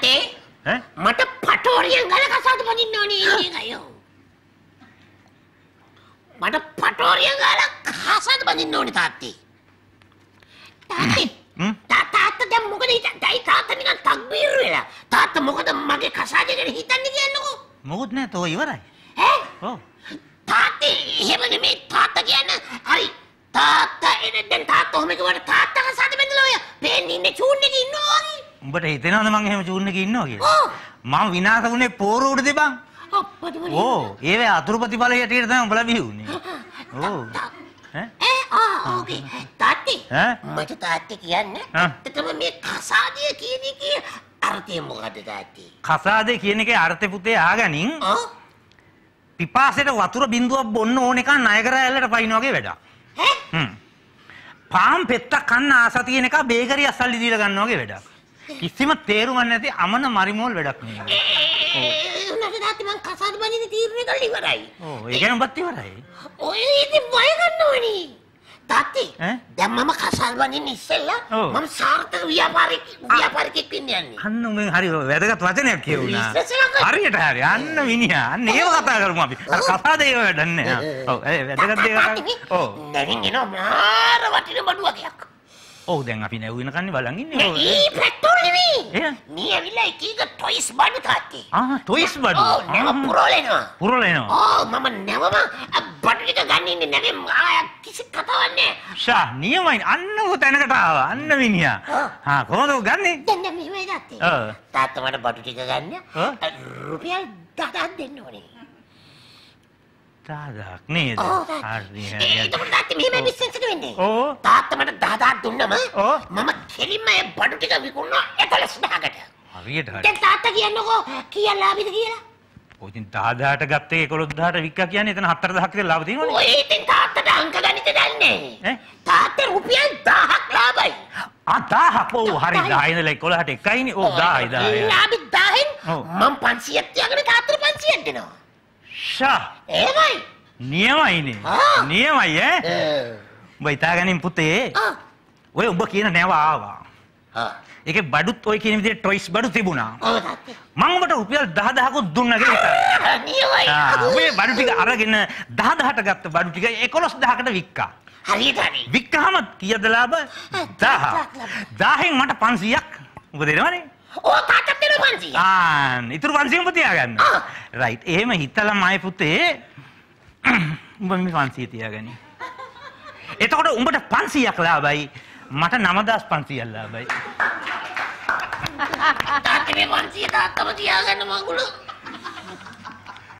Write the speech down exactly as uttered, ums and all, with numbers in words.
තාත්තේ ඈ මට පටෝරියෙන් ගල කසාද බඳින්න ඕනේ ඒකයි. මට පටෝරියෙන් ගල කසාද බඳින්න ඕනේ තාත්තේ. තාත්තේ තාත්තා දැන් මොකද හිතන්නේ? තාත්තා නිකන් තක්බීර් වෙලා. තාත්තා මොකද මගේ කසාදේ ගැන හිතන්නේ කියන්නකෝ. මොකුත් නෑ තෝ ඉවරයි. ඈ? ඔව්. තාත්තේ එහෙම නෙමෙයි තාත්තා කියන්නේ. හරි. තාත්තා එන දැන් තාත්තා ඔහම කිව්වට තාත්තා කසාද බඳලා ඔය පේන්නේ ඉන්නේ චූන් එකේ ඉන්නවා වගේ. උඹට හිතෙනවද මං එහෙම චූන් එකේ ඉන්නවා කියලා? ඔව්. මම විනාශ වුණේ පෝරු උඩ දෙබන්. අප්පට වල. ඕ ඒවේ අතුරු ප්‍රතිඵල හැටියට තමයි උඹලා බිහුනේ. ඔව්. ඈ? ඒ ආ ඕකේ. තාත්තේ ඈ? මට තාත්තේ කියන්නේ ඇත්තටම මේ කසාදිය කියන එකේ අර්ථය මොකද්ද තාත්තේ? කසාදේ කියන එකේ අර්ථය පුතේ ආගනින් ඔව්. පිපාසයට වතුර බින්දුවක් බොන්න ඕන එක ණය කර ඇල්ලට පයින් වගේ වැඩක්. ඈ? හ්ම්. පාම් පෙත්තක් කන්න ආස තියෙන එක බේකරිය අසල්ලි දීලා ගන්න වගේ වැඩක්. කිසිම තේරුමක් නැති අමන මරිමෝල් වැඩක් නෙවෙයි. ඒ උනට තාත්තේ මං කසාද බඳින්න තීරණය කළා ඉවරයි. ඔව් ඒ කියන්නේ උඹත් ඉවරයි. ඔය ඉතින් වය ගන්න ඕනේ. තාත්තේ ඈ? දැන් මම කසාද බඳින්න ඉස්සෙල්ලා මම සාර්ථක ව්‍යාපාරික ව්‍යාපාරිකෙක් වෙන්න යන්නේ. අන්න උඹෙන් හරි වැදගත් වචනයක් කියුණා. හරියට හරි. අන්න මිනිහා. අන්න ඒව කතා කරමු අපි. අර කසාදේ ඒව වැඩක් නෑ. ඔව් ඒ වැදගත් දේ කතා කරමු. ඔව්. දැන් එනවා මාර වටින බඩුවකයක්. ඔව් දැන් අපි නැවුවෙන කන්නේ බලන් ඉන්නේ. ඔව්. ඊ පෙට්‍රෝල් නෙමෙයි. ඒ? මේ ඇවිල්ලා එක එක ටොයිස් බඩු තාත්තේ. ආ ටොයිස් බඩු. ඔව් නැව පුරවලෙනවා. පුරවලෙනවා. ඔව් මම නැවම බඩු ටික ගන්න ඉන්නේ නැවෙම් ආ කිසි කතාවක් නෑ. ෂා නියමයි. අන්න ඔය තැනකට ආවා. අන්න මිනිහා. හා කොහොමද ඔය ගන්නෙ? දැන් දැන් මෙහෙමයි තාත්තේ. ඔව්. තාත්තා මට බඩු ටික ගන්න රුපියල් දහයක් දෙන්න ඕනේ. දහයක් නේද? හරි හරි. ඒක තාත්තේ මෙහෙම බිස්නස් එක වෙන්නේ. ඔව්. තාත්තා මට දහයක් දුන්නම ඔව්. මම කෙලින්ම ඒ බඩු ටික විකුණනවා එකොළොස් දහයකට. හරියට හරි. දැන් තාත්තා කියන්නකෝ කීයක් ලාභද කියලා? ඔය ඉතින් දහයට ගත්තේ එකොළොස් දහයට වික්කා කියන්නේ එතන හතර දහයක් විතර ලාභ තියෙනවනේ. ඔය ඉතින් තාත්තට අංක ගණිත දන්නේ. ඈ? තාත්තා රුපියල් දහයක් ලාභයි. ආ දහයක්. ඔව් හරි දහය ඉඳලා එකොළහට එකයිනේ. ඔව් දහයි දහයි. ලාභි දහයෙන් ඔව්. මම පන්සියයක් තියාගෙන තාත්තට පන්සියයක් දෙනවා. ෂා එහෙමයි. නියමයිනේ. ආ. නියමයි ඈ. ඒ. උඹ හිතාගනින් පුතේ. ආ. ඔය උඹ කියන නැව ආවා. ආ. ඒකේ බඩුත් ඔය කියන විදිහට ටොයිස් බඩු තිබුණා. ඔව් තාත්තේ. මම උඹට රුපියල් දහ දහකුත් දුන්නා කියලා. නියමයි. ආ ඔය බඩු ටික අරගෙන දහ දහට ගත්ත බඩු ටික එකොළොස් දහකට වික්කා. හරියට හරි. වික්කහම කීයද ලාභ? දහ. දහෙන් මට පන්සියයක් උඹ දෙනවනේ. ඕ තාත්තට දෙන පන්සිය. ආ ඉතුරු පන්සිය උඹ තියාගන්න. රයිට්. එහෙම හිතලා මයි පුතේ උඹ මේ පන්සිය තියාගනි. එතකොට උඹට පන්සියයක් ලාභයි. මට නවදාස් පන්සියයක් ලාභයි. තාත්තේ මේ පන්සිය තාත්තම තියාගන්න මගුල.